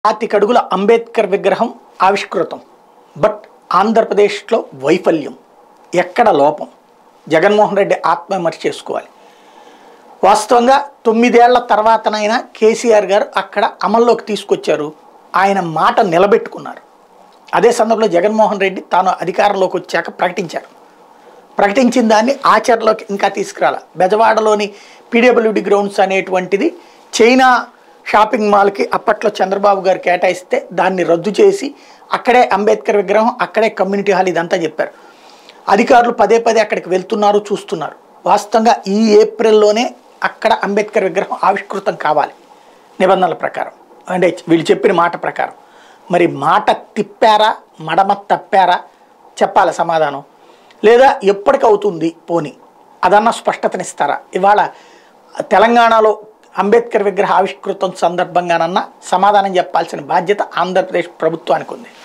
25 అడుగుల అంబేద్కర్ విగ్రహం ఆవిష్కృతం. బట్ ఆంధ్రప్రదేశ్లో వైఫల్యం, ఎక్కడ లోపం? జగన్మోహన్ రెడ్డి ఆత్మవిమర్శ చేసుకోవాలి. వాస్తవంగా 9 ఏళ్ల తర్వాతనైనా కేసీఆర్ గారు అక్కడ అమల్లోకి తీసుకొచ్చారు. ఆయన మాట నిలబెట్టుకున్నారు. అదే సందర్భంలో జగన్మోహన్ రెడ్డి తాను అధికారంలోకి వచ్చాక ప్రకటించిన దాన్ని ఆచరణలోకి ఇంకా తీసుకురాల. బెజవాడలోని పీడబ్ల్యూడి గ్రౌండ్స్ అనేటువంటిది చైనా షాపింగ్ మాల్కి అప్పట్లో చంద్రబాబు గారు కేటాయిస్తే దాన్ని రద్దు చేసి అక్కడే అంబేద్కర్ విగ్రహం, అక్కడే కమ్యూనిటీ హాల్ ఇదంతా చెప్పారు. అధికారులు పదే అక్కడికి వెళ్తున్నారు, చూస్తున్నారు. వాస్తవంగా ఈ ఏప్రిల్లోనే అక్కడ అంబేద్కర్ విగ్రహం ఆవిష్కృతం కావాలి నిబంధనల ప్రకారం, అంటే వీళ్ళు చెప్పిన మాట ప్రకారం. మరి మాట తిప్పారా, మడమ తప్పారా చెప్పాలి సమాధానం. లేదా ఎప్పటికవుతుంది పోని అదన్నా స్పష్టతనిస్తారా? ఇవాళ తెలంగాణలో అంబేద్కర్ విగ్రహ ఆవిష్కృతం సందర్భంగానన్నా సమాధానం చెప్పాల్సిన బాధ్యత ఆంధ్రప్రదేశ్ ప్రభుత్వానికి ఉంది.